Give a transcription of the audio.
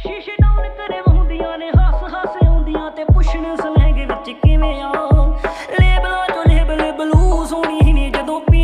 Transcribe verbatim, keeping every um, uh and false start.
ਸ਼ੀਸ਼ੇ ਡਾਊਨ ਕਰੇ ਵਹੁੰਦੀਆਂ ਨੇ ਹੱਸ ਹੱਸ ਆਉਂਦੀਆਂ ਤੇ ਪੁੱਛਣ ਸਲੈਂਗ ਵਿੱਚ ਕਿਵੇਂ ਆ